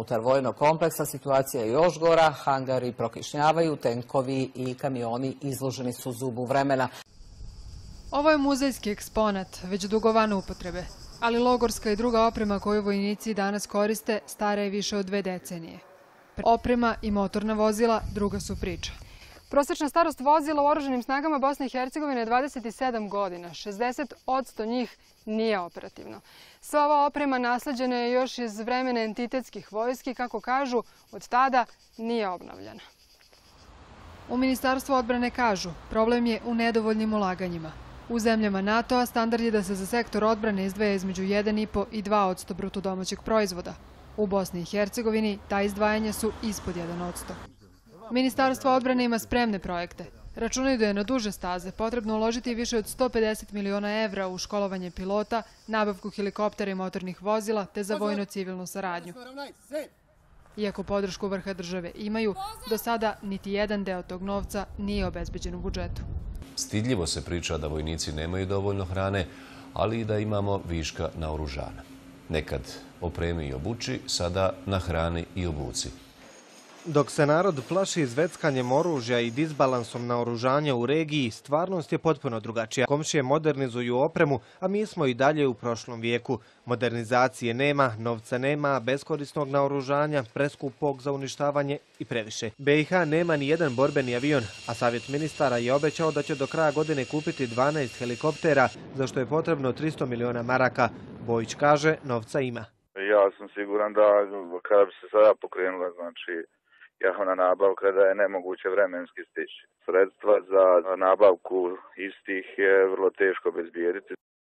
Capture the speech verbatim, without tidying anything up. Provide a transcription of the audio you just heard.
Unutar vojnog kompleksa situacija je još gora, hangari prokišnjavaju, tenkovi i kamioni izloženi su zubu vremena. Ovo je muzejski eksponat, već dugo van upotrebe, ali logorska i druga oprema koju vojnici danas koriste stara je više od dve decenije. Oprema i motorna vozila druga su priča. Prosečna starost vozila u oružanim snagama Bosne i Hercegovine je dvadeset sedam godina, šezdeset posto njih nije operativno. Sva ova oprema nasleđena je još iz vremena entitetskih vojski, kako kažu, od tada nije obnavljana. U Ministarstvu odbrane kažu, problem je u nedovoljnim ulaganjima. U zemljama NATO-a standard je da se za sektor odbrane izdvaja između jedan i po i dva posto bruto domaćeg proizvoda. U Bosni i Hercegovini ta izdvajanja su ispod jedan posto. Ministarstvo odbrane ima spremne projekte. Računaju da je na duže staze potrebno uložiti više od sto pedeset miliona evra u školovanje pilota, nabavku helikoptera i motornih vozila te za vojno-civilnu saradnju. Iako podršku vrha države imaju, do sada niti jedan deo tog novca nije obezbeđen u budžetu. Stidljivo se priča da vojnici nemaju dovoljno hrane, ali i da imamo viška naoružanja. Nekad opremi i obuči, sada na hrani i obuci. Dok se narod plaši zveckanjem oružja i disbalansom naoružanja u regiji, stvarnost je potpuno drugačija. Komšije modernizuju opremu, a mi smo i dalje u prošlom vijeku. Modernizacije nema, novca nema, beskorisnog naoružanja, preskupog za uništavanje i previše. be i ha nema ni jedan borbeni avion, a Savjet ministara je obećao da će do kraja godine kupiti dvanaest helikoptera, za što je potrebno tristo miliona maraka. Bojić kaže, novca ima. Ja sam siguran da kada bi se sada pokrenula, znači, javna nabavka, da je nemoguće vremenski stići. Sredstva za nabavku istih je vrlo teško obezbijediti.